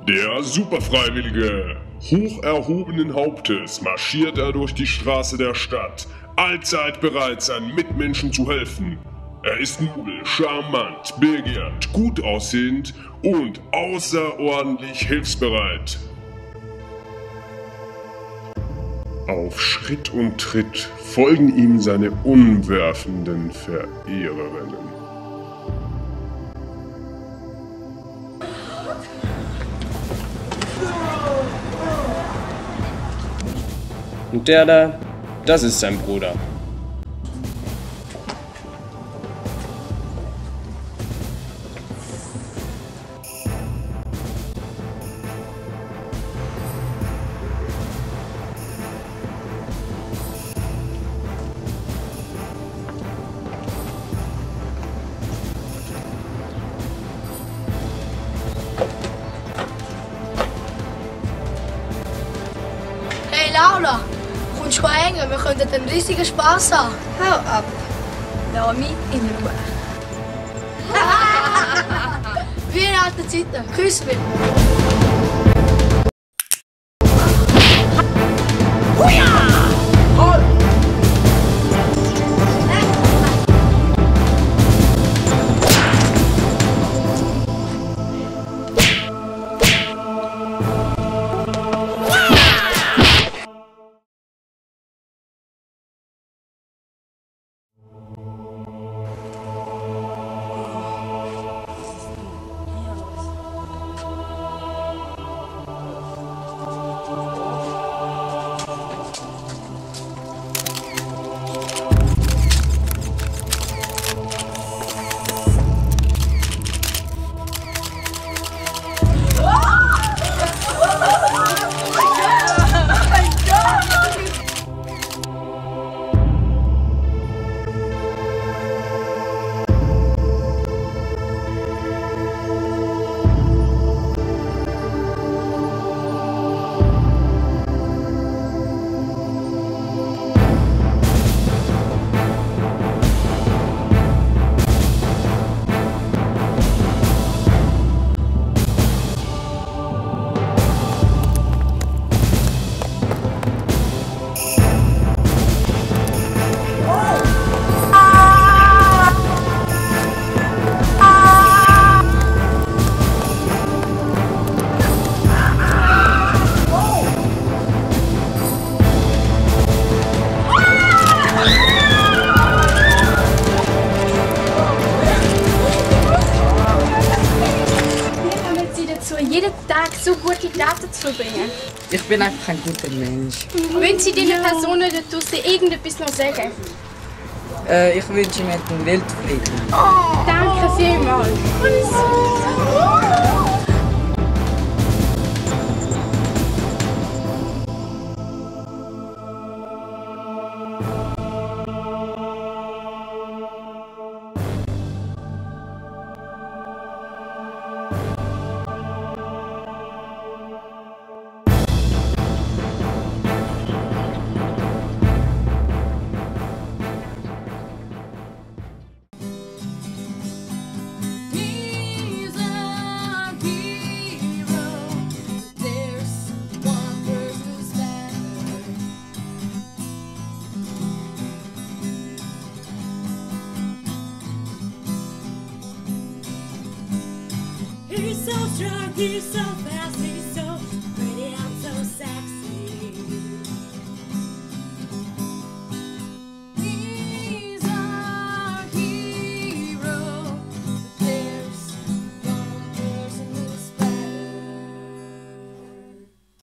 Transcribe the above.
Der Superfreiwillige. Hoch erhobenen Hauptes marschiert er durch die Straße der Stadt, allzeit bereit, seinen Mitmenschen zu helfen. Er ist nobel, charmant, begehrt, gut aussehend und außerordentlich hilfsbereit. Auf Schritt und Tritt folgen ihm seine umwerfenden Verehrerinnen. Und der da, das ist sein Bruder. Hey Laura, kommst du hängen? Wir könnten einen riesigen Spass haben. Hau ab. Lass mich in Ruhe. Wie in alten Zeiten. Küss mich. Jeden Tag so gute Taten zu verbringen. Ich bin einfach ein guter Mensch. Wollen Sie diesen Personen da draussen irgendetwas noch sagen? Ich wünsche mir den Weltfrieden. Danke vielmals. He's so strong, he's so fast.